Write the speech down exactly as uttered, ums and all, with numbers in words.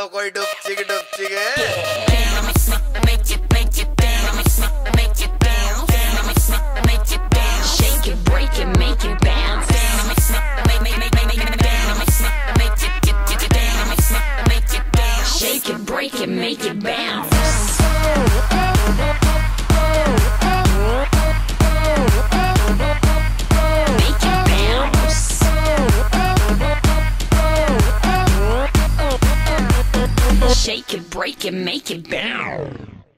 तो कोई डुपचिक डुपचिक है। Shake it, break it, make it bounce. Shake it, break it, make it bounce. Make it bounce. Shake it, break it, make it bounce.